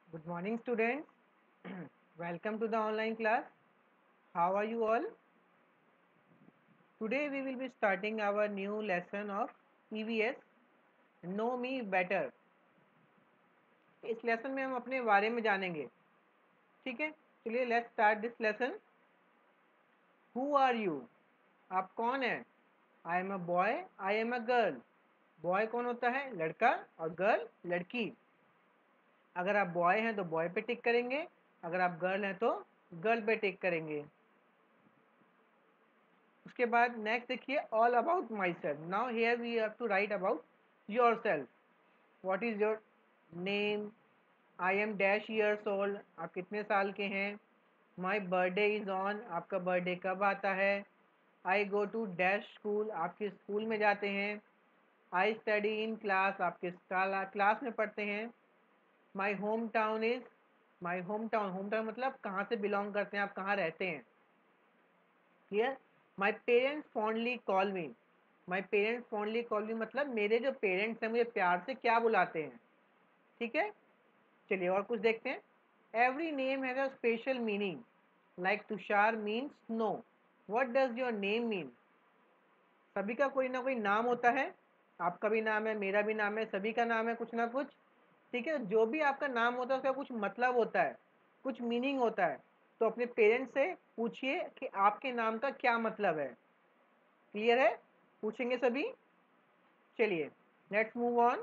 Good morning, students. Welcome to the online class. How are you all? Today we will be starting our new lesson of EVS Know Me Better. इस lesson में हम अपने बारे में जानेंगे. ठीक है, चलिए let's start this lesson. Who are you? आप कौन हैं? I am a boy, I am a girl. Boy कौन होता है? लड़का. और गर्ल लड़की. अगर आप बॉय हैं तो बॉय पे टिक करेंगे, अगर आप गर्ल हैं तो गर्ल पे टिक करेंगे. उसके बाद नेक्स्ट देखिए, all about myself. Now here we have to write about yourself. What is your name? I am dash years old. आप कितने साल के हैं? My birthday is on. आपका बर्थडे कब आता है? I go to dash school. आप किस स्कूल में जाते हैं? I study in class. आप किस क्लास में पढ़ते हैं? My home town is. My home town, home town मतलब कहाँ से बिलोंग करते हैं, आप कहाँ रहते हैं. Clear? My parents fondly call me. My parents fondly call me मतलब मेरे जो पेरेंट्स हैं मुझे प्यार से क्या बुलाते हैं. ठीक है, चलिए और कुछ देखते हैं. Every name has a special meaning. Like Tushar means snow. What does your name mean? सभी का कोई ना कोई नाम होता है. आपका भी नाम है, मेरा भी नाम है, सभी का नाम है कुछ ना कुछ. ठीक है, जो भी आपका नाम होता है उसका कुछ मतलब होता है, कुछ मीनिंग होता है. तो अपने पेरेंट्स से पूछिए कि आपके नाम का क्या मतलब है. क्लियर है? पूछेंगे सभी. चलिए let's move on.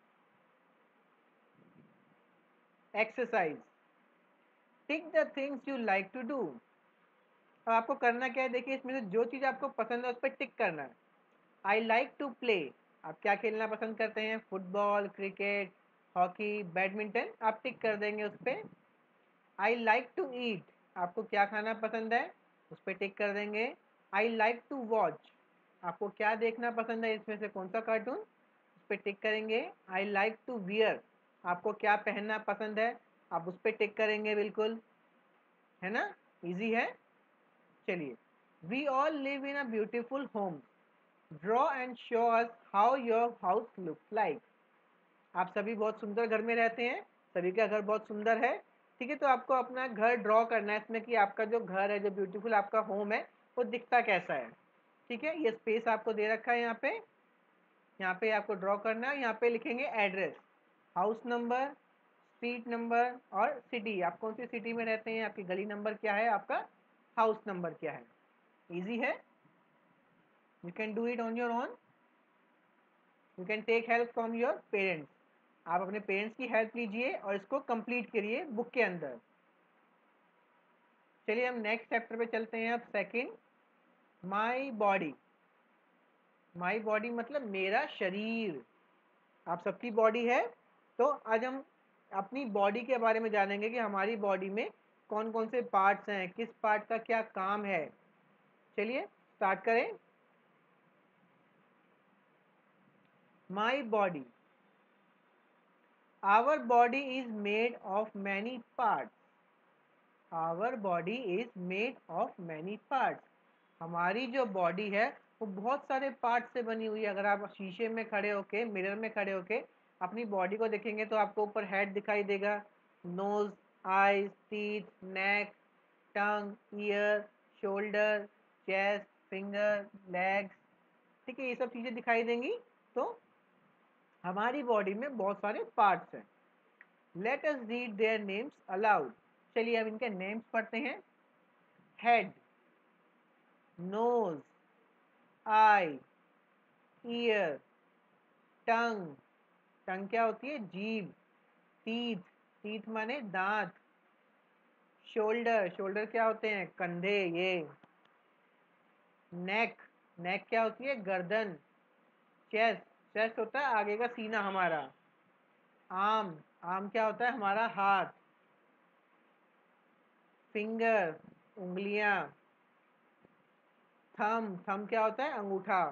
Exercise. Tick the things you like to do. अब आपको करना क्या है, देखिए इसमें से जो चीज़ आपको पसंद है उस पर टिक करना है. I like to play. आप क्या खेलना पसंद करते हैं? Football, cricket, hockey, badminton. आप टिक कर देंगे उस पर. I like to eat. आपको क्या खाना पसंद है? उस पर टिक कर देंगे. I like to watch. आपको क्या देखना पसंद है, इसमें से कौन सा कार्टून? उस पर टिक करेंगे. I like to wear. आपको क्या पहनना पसंद है? आप उस पर टिक करेंगे. बिल्कुल है ना, इजी है. चलिए. We all live in a beautiful home. Draw and show us how your house looks like. आप सभी बहुत सुंदर घर में रहते हैं, सभी का घर बहुत सुंदर है. ठीक है, तो आपको अपना घर ड्रॉ करना है इसमें कि आपका जो घर है, जो ब्यूटीफुल आपका होम है, वो दिखता कैसा है. ठीक है, ये स्पेस आपको दे रखा है. यहाँ पे आपको ड्रॉ करना है. यहाँ पे लिखेंगे address, house number, street number और सिटी. आप कौन सी सिटी में रहते हैं, आपकी गली नंबर क्या है, आपका हाउस नंबर क्या है. इजी है. You can do it on your own. You can take help from your parents. आप अपने पेरेंट्स की हेल्प लीजिए और इसको कंप्लीट करिए बुक के अंदर. चलिए हम नेक्स्ट चैप्टर पे चलते हैं. अब second, my body. My body मतलब मेरा शरीर. आप सबकी बॉडी है, तो आज हम अपनी बॉडी के बारे में जानेंगे कि हमारी बॉडी में कौन कौन से पार्ट्स हैं, किस पार्ट का क्या काम है. चलिए स्टार्ट करें. My body. Our body is made of many parts. Our body is made of many parts. हमारी जो बॉडी है वो बहुत सारे पार्ट से बनी हुई है. अगर आप शीशे में खड़े होके, मिरर में खड़े होके अपनी बॉडी को देखेंगे तो आपको ऊपर हेड दिखाई देगा, nose, eyes, teeth, neck, tongue, ear, shoulder, chest, finger, legs. ठीक है, ये सब चीज़ें दिखाई देंगी. तो हमारी बॉडी में बहुत सारे पार्ट्स हैं. Let us read their names aloud. चलिए अब इनके नेम्स पढ़ते हैं. Head, nose, eye, ear, tongue. Tongue क्या होती है? जीभ. टीथ, टीथ माने दांत. शोल्डर, शोल्डर क्या होते हैं? कंधे ये. नेक, नेक क्या होती है? गर्दन. चेस्ट, चेस्ट होता है आगे का सीना हमारा. आर्म, आर्म क्या होता है? हमारा हाथ. फिंगर, उंगलियां. थंब, थंब क्या होता है? अंगूठा.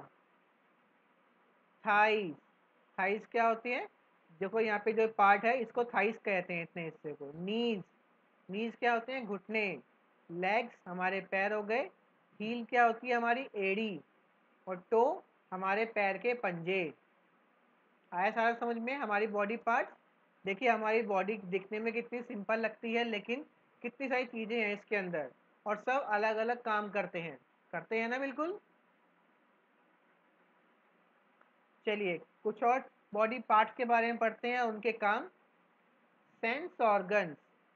थाइस, थाइस क्या होती है? देखो यहाँ पे जो पार्ट है इसको थाइस कहते हैं, इतने हिस्से को. नीज, नीज क्या होते हैं? घुटने. लेग्स हमारे पैर हो गए. हील क्या होती है? हमारी एड़ी. और टो हमारे पैर के पंजे. आया सारा समझ में हमारी बॉडी पार्ट्स. देखिए हमारी बॉडी दिखने में कितनी सिंपल लगती है, लेकिन कितनी सारी चीज़ें हैं इसके अंदर और सब अलग अलग काम करते हैं ना बिल्कुल। चलिए कुछ और बॉडी पार्ट्स के बारे में पढ़ते हैं, उनके काम। Sense organs.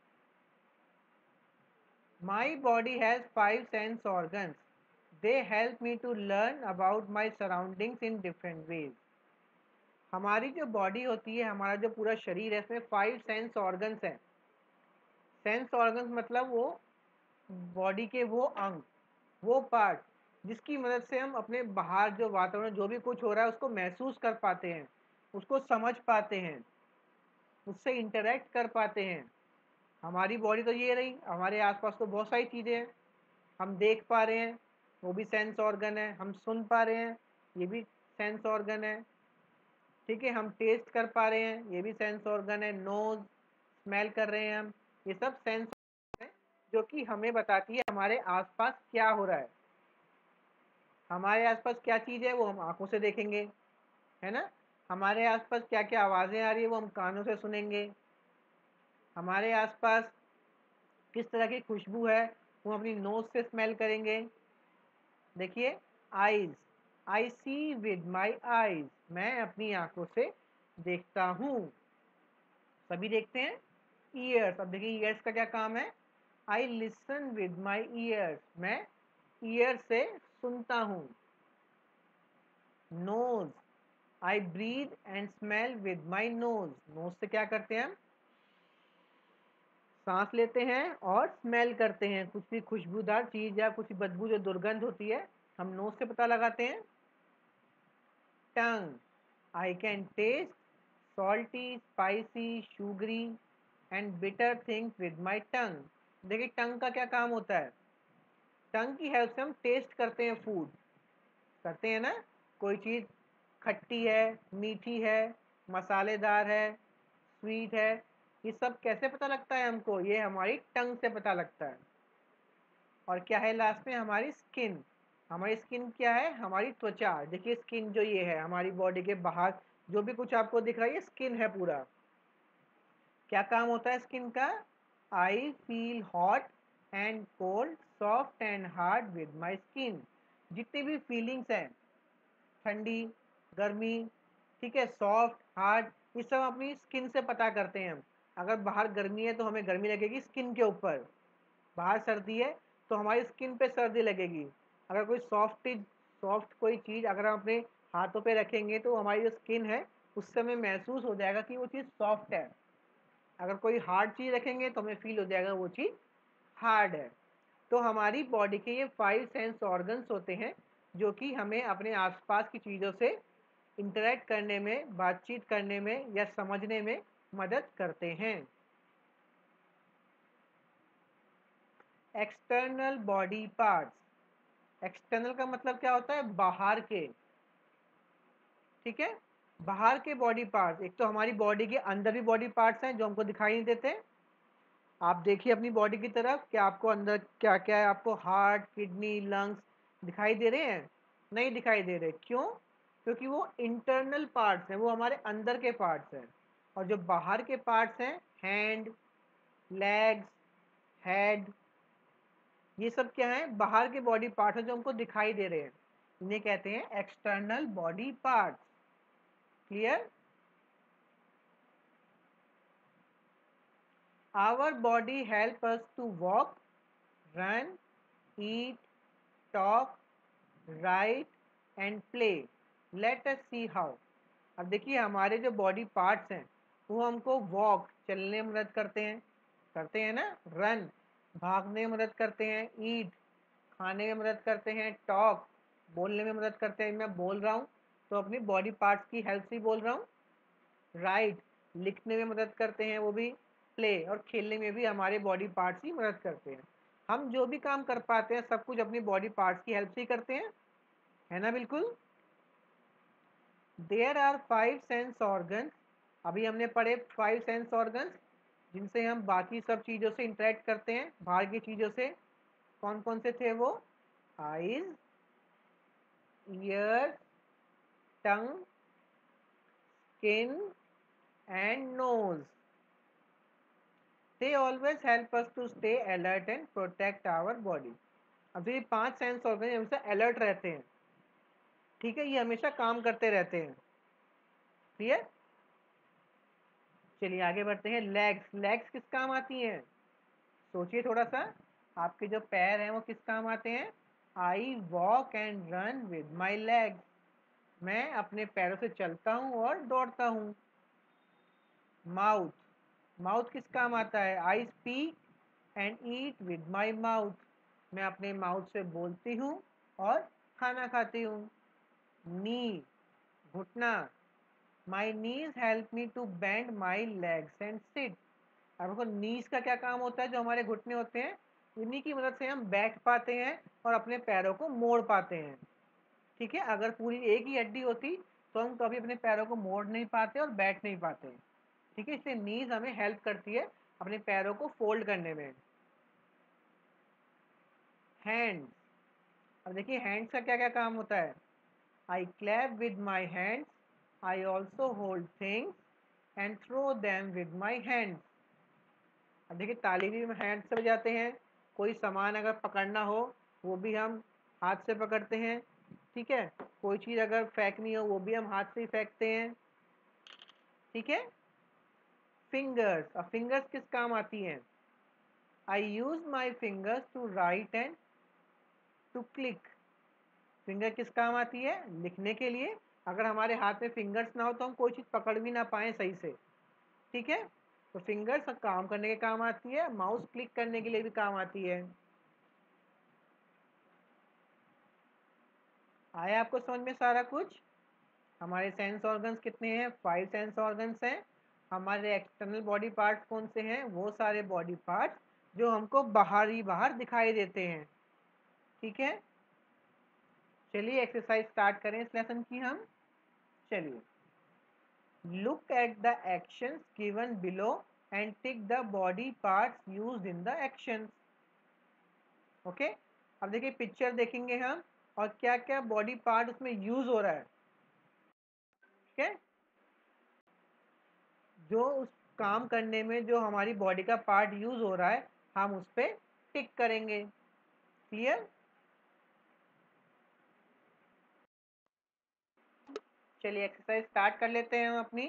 My body has 5 sense organs. They help me to learn about my surroundings in different ways. हमारी जो बॉडी होती है, हमारा जो पूरा शरीर है, इसमें 5 सेंस ऑर्गन्स हैं। सेंस ऑर्गन्स मतलब वो बॉडी के वो अंग, वो पार्ट जिसकी मदद से हम अपने बाहर जो वातावरण जो भी कुछ हो रहा है उसको महसूस कर पाते हैं, उसको समझ पाते हैं, उससे इंटरेक्ट कर पाते हैं। हमारी बॉडी तो ये रही, हमारे आसपास तो बहुत सारी चीज़ें हैं। हम देख पा रहे हैं, वो भी सेंस ऑर्गन है। हम सुन पा रहे हैं, ये भी सेंस ऑर्गन है। ठीक है, हम टेस्ट कर पा रहे हैं, ये भी सेंस ऑर्गन है। नोज स्मेल कर रहे हैं हम, ये सब सेंस ऑर्गन है जो कि हमें बताती है हमारे आसपास क्या हो रहा है। हमारे आसपास क्या चीज़ है वो हम आंखों से देखेंगे, है ना। हमारे आसपास क्या क्या आवाज़ें आ रही है वो हम कानों से सुनेंगे। हमारे आसपास किस तरह की खुशबू है वो अपनी नोज से स्मेल करेंगे। देखिए, eyes, I see with my eyes, मैं अपनी आंखों से देखता हूँ। सभी देखते हैं। ईयर्स, अब देखिए ईयर्स का क्या काम है। I listen with my ears, मैं ईयर से सुनता हूँ। Nose, I breathe and smell with my nose, nose से क्या करते हैं हम, सांस लेते हैं और स्मेल करते हैं। कुछ भी खुशबूदार चीज़ या कुछ बदबू जो दुर्गंध होती है हम नोज से पता लगाते हैं। Tongue, I can taste salty, spicy, sugary and bitter things with my tongue. देखिए टंग का क्या काम होता है। टंग की हेल्प से हम टेस्ट करते हैं, फूड करते हैं ना। कोई चीज़ खट्टी है, मीठी है, मसालेदार है, स्वीट है, ये सब कैसे पता लगता है हमको, ये हमारी टंग से पता लगता है। और क्या है लास्ट में, हमारी स्किन। हमारी स्किन क्या है, हमारी त्वचा। देखिए स्किन जो ये है हमारी बॉडी के बाहर जो भी कुछ आपको दिख रहा है ये स्किन है पूरा। क्या काम होता है स्किन का। I feel hot and cold, soft and hard with my skin. जितनी भी फीलिंग्स हैं, ठंडी, गर्मी, ठीक है, सॉफ्ट, हार्ड, ये सब अपनी स्किन से पता करते हैं हम। अगर बाहर गर्मी है तो हमें गर्मी लगेगी स्किन के ऊपर, बाहर सर्दी है तो हमारी स्किन पे सर्दी लगेगी। अगर कोई सॉफ्ट कोई चीज़ अगर हम अपने हाथों पे रखेंगे तो हमारी जो स्किन है उससे हमें महसूस हो जाएगा कि वो चीज़ सॉफ्ट है। अगर कोई हार्ड चीज़ रखेंगे तो हमें फील हो जाएगा वो चीज़ हार्ड है। तो हमारी बॉडी के ये 5 सेंस ऑर्गन्स होते हैं जो कि हमें अपने आसपास की चीज़ों से इंटरेक्ट करने में, बातचीत करने में या समझने में मदद करते हैं। External body parts. एक्सटर्नल का मतलब क्या होता है, बाहर के। ठीक है, बाहर के बॉडी पार्ट्स। एक तो हमारी बॉडी के अंदर भी बॉडी पार्ट्स हैं जो हमको दिखाई नहीं देते। आप देखिए अपनी बॉडी की तरफ, क्या आपको अंदर क्या क्या है, आपको हार्ट, किडनी, लंग्स दिखाई दे रहे हैं। नहीं दिखाई दे रहे, क्यों। क्योंकि वो इंटरनल पार्ट्स हैं, वो हमारे अंदर के पार्ट्स हैं। और जो बाहर के पार्ट्स हैं, हैंड, लेग्स, हेड, ये सब क्या है, बाहर के बॉडी पार्ट्स हैं जो हमको दिखाई दे रहे हैं। इन्हें कहते हैं external body parts. Clear. Our body help us to walk, run, eat, talk, write and play. Let us see how. अब देखिए हमारे जो बॉडी पार्ट्स हैं वो हमको वॉक, चलने में मदद करते हैं ना। रन, भागने में मदद करते हैं। ईट, खाने में मदद करते हैं। टॉक, बोलने में मदद करते हैं। मैं बोल रहा हूँ तो अपनी बॉडी पार्ट्स की हेल्प से बोल रहा हूँ। राइट, लिखने में मदद करते हैं वो भी। प्ले, और खेलने में भी हमारे बॉडी पार्ट्स ही मदद करते हैं। हम जो भी काम कर पाते हैं सब कुछ अपनी बॉडी पार्ट्स की हेल्प से ही करते हैं, है ना बिल्कुल। There are 5 sense organ. अभी हमने पढ़े 5 सेंस ऑर्गन जिनसे हम बाकी सब चीज़ों से इंटरेक्ट करते हैं, बाहर की चीज़ों से। कौन कौन से थे वो। Eyes, ear, tongue, skin and nose. They always help us to stay alert and protect our body. अब ये 5 सेंस ऑर्गन हमेशा अलर्ट रहते हैं, ठीक है, ये हमेशा काम करते रहते हैं। क्लियर? चलिए आगे बढ़ते हैं। लेग्स, लेग्स किस काम आती हैं? सोचिए थोड़ा सा, आपके जो पैर हैं वो किस काम आते हैं? I walk and run with my legs, मैं अपने पैरों से चलता हूँ और दौड़ता हूँ। माउथ, माउथ किस काम आता है? I speak and eat with my mouth, मैं अपने माउथ से बोलती हूँ और खाना खाती हूँ। नी, घुटना, my knees help me to bend my legs and sit. अब देखो नीज का क्या काम होता है? जो हमारे घुटने होते हैं उन्हीं की मदद से हम बैठ पाते हैं और अपने पैरों को मोड़ पाते हैं। ठीक है, अगर पूरी एक ही हड्डी होती तो हम कभी अपने पैरों को मोड़ नहीं पाते और बैठ नहीं पाते। ठीक है, इसलिए नीज हमें हेल्प करती है अपने पैरों को फोल्ड करने में। हैंड्स, अब देखिए हैंड्स का क्या क्या काम होता है? I clap with my hands, I also hold things and throw them with my hands. अब देखिए ताली भी हम हैंड से बजाते हैं, कोई सामान अगर पकड़ना हो वो भी हम हाथ से पकड़ते हैं। ठीक है, कोई चीज़ अगर फेंकनी हो वो भी हम हाथ से ही फेंकते हैं। ठीक है। फिंगर्स, अब फिंगर्स किस काम आती हैं? I use my fingers to write and to click. Finger किस काम आती है? लिखने के लिए। अगर हमारे हाथ में फिंगर्स ना हो तो हम कोई चीज़ पकड़ भी ना पाए सही से। ठीक है, तो फिंगर्स काम करने के काम आती है, माउस क्लिक करने के लिए भी काम आती है। आया आपको समझ में सारा कुछ? हमारे सेंस ऑर्गन्स कितने हैं? 5 सेंस ऑर्गन्स हैं। हमारे एक्सटर्नल बॉडी पार्ट्स कौन से हैं? वो सारे बॉडी पार्ट्स जो हमको बाहर ही बाहर दिखाई देते हैं। ठीक है, चलिए एक्सरसाइज स्टार्ट करें इस लेसन की हम। चलिए, look at the actions given below and tick the body parts used in the actions. Okay, अब देखिए पिक्चर देखेंगे हम और क्या क्या बॉडी पार्ट उसमें यूज हो रहा है। ठीक है, जो उस काम करने में जो हमारी बॉडी का पार्ट यूज हो रहा है हम उस पर टिक करेंगे। क्लियर? चलिए एक्सरसाइज स्टार्ट कर लेते हैं हम अपनी।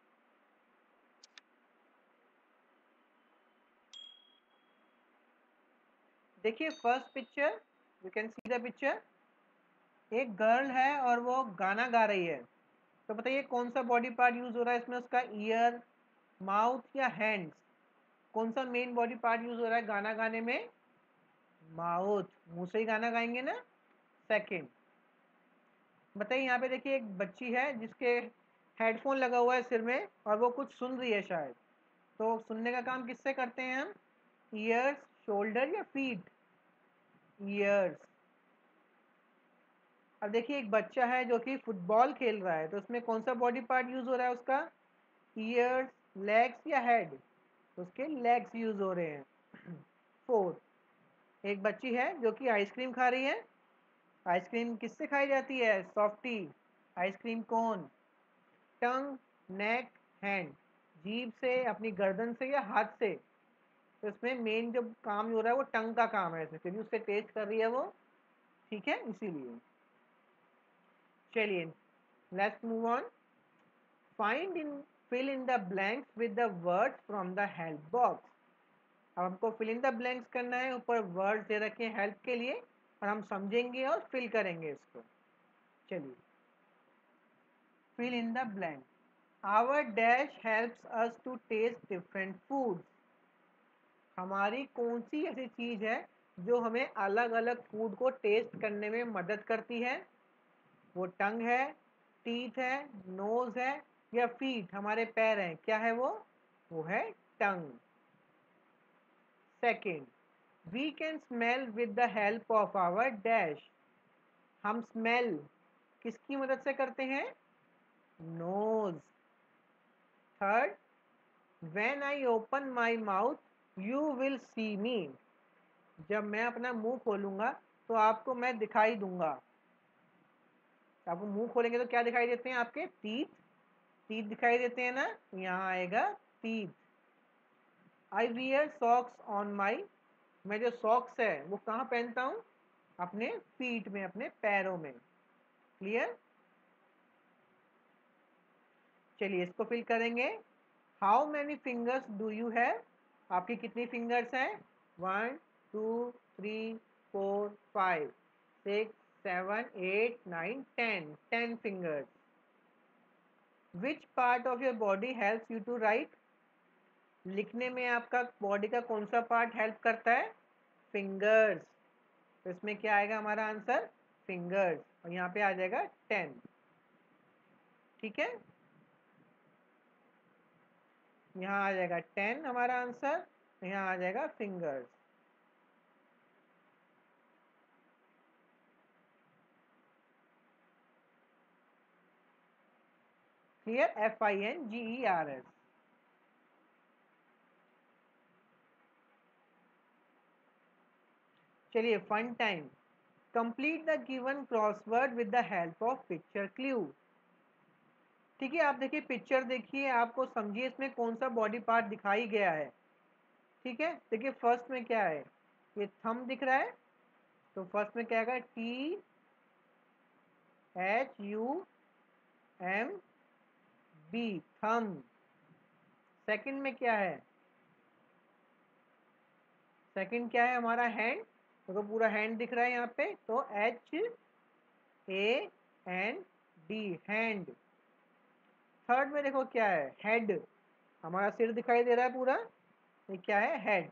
देखिए first picture, you can see the picture. एक गर्ल है और वो गाना गा रही है, तो बताइए कौन सा बॉडी पार्ट यूज हो रहा है इसमें? उसका ईयर, माउथ या हैंड्स? कौन सा मेन बॉडी पार्ट यूज हो रहा है गाना गाने में? माउथ, मुंह से ही गाना गाएंगे ना। सेकंड, बताइए यहाँ पे देखिए एक बच्ची है जिसके हेडफोन लगा हुआ है सिर में और वो कुछ सुन रही है शायद, तो सुनने का काम किससे करते हैं हम? ईयर्स, शोल्डर या फीट? ईयर्स। अब देखिए एक बच्चा है जो कि फुटबॉल खेल रहा है, तो उसमें कौन सा बॉडी पार्ट यूज हो रहा है उसका? ईयर्स, लेग्स या हेड? तो उसके लेग्स यूज हो रहे हैं। फोर्थ, एक बच्ची है जो कि आइसक्रीम खा रही है। आइसक्रीम किससे खाई जाती है? सॉफ्टी। आइसक्रीम कौन? Tongue, neck, hand? जीभ से, अपनी गर्दन से या हाथ से? तो इसमें मेन जो काम हो रहा है वो टंग का काम है, क्योंकि उससे टेस्ट कर रही है वो। ठीक है, इसीलिए। चलिए let's move on. Find in, fill in the blanks with the words from the help box. अब हमको फिल इन द ब्लैंक्स करना है, ऊपर वर्ड्स दे रखे हैं हेल्प के लिए और हम समझेंगे और फिल करेंगे इसको। चलिए, fill in the blank. Our dash helps us to taste different foods. हमारी कौन सी ऐसी चीज़ है जो हमें अलग अलग फूड को टेस्ट करने में मदद करती है? वो टंग है, टीथ है, नोज है या फीट, हमारे पैर हैं? क्या है वो है tongue. Second, we can smell with the help of our dash. हम स्मेल किसकी मदद से करते हैं? Nose. Third, when I open my mouth you will see me. जब मैं अपना मुंह खोलूंगा तो आपको मैं दिखाई दूंगा। आपको मुंह खोलेंगे तो क्या दिखाई देते हैं? आपके टीथ, टीथ दिखाई देते हैं ना, तो यहाँ आएगा teeth. I wear socks on my, मैं जो सॉक्स है वो कहाँ पहनता हूँ? अपने फीट में, अपने पैरों में। क्लियर? चलिए इसको फिल करेंगे। How many fingers do you have? आपकी कितनी फिंगर्स हैं? 1 2 3 4 5 6 7 8 9 10 fingers. Which part of your body helps you to write? लिखने में आपका बॉडी का कौन सा पार्ट हेल्प करता है? फिंगर्स। तो इसमें क्या आएगा हमारा आंसर? फिंगर्स। और यहाँ पे आ जाएगा 10। ठीक है, यहाँ आ जाएगा 10 हमारा आंसर, यहाँ आ जाएगा फिंगर्स। क्लियर? FINGERS। चलिए fun time. Complete the given crossword with the help of picture clue. ठीक है, आप देखिए पिक्चर देखिए, आपको समझिए इसमें कौन सा बॉडी पार्ट दिखाई गया है। ठीक है, देखिए फर्स्ट में क्या है, ये थंब दिख रहा है, तो फर्स्ट में क्या आएगा? THUMB, thumb. सेकंड में क्या है? सेकंड क्या है हमारा? हैंड। तो पूरा हैंड दिख रहा है यहाँ पे, तो HAND, हैंड। थर्ड में देखो क्या है? हेड। हमारा सिर दिखाई दे रहा है पूरा, ये क्या है? हेड।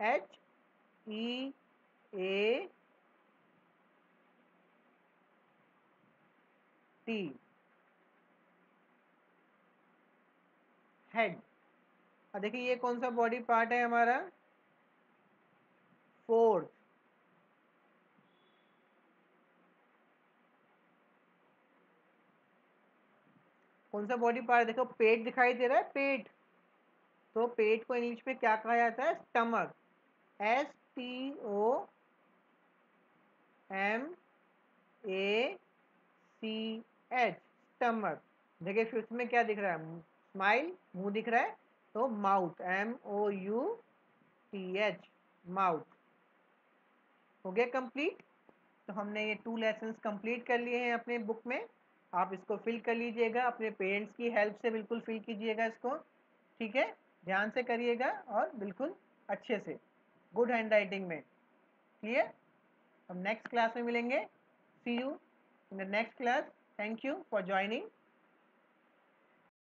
HEAT, head. अब देखिए ये कौन सा बॉडी पार्ट है हमारा? फोर्थ। कौन सा बॉडी पार्ट? देखो पेट दिखाई दे रहा है, पेट। तो पेट को इंग्लिश में क्या कहा जाता है? स्टमक। STOMACH, stomach. देखिए फिफ्थ में क्या दिख रहा है? स्माइल, मुंह दिख रहा है, तो माउथ, MOUTH, माउथ। हो गया कंप्लीट। तो हमने ये 2 लेसन्स कंप्लीट कर लिए हैं अपने बुक में। आप इसको फिल कर लीजिएगा, अपने पेरेंट्स की हेल्प से बिल्कुल फिल कीजिएगा इसको। ठीक है, ध्यान से करिएगा और बिल्कुल अच्छे से, गुड हैंड राइटिंग में। क्लियर? हम नेक्स्ट क्लास में मिलेंगे। See you in the next class. Thank you for joining.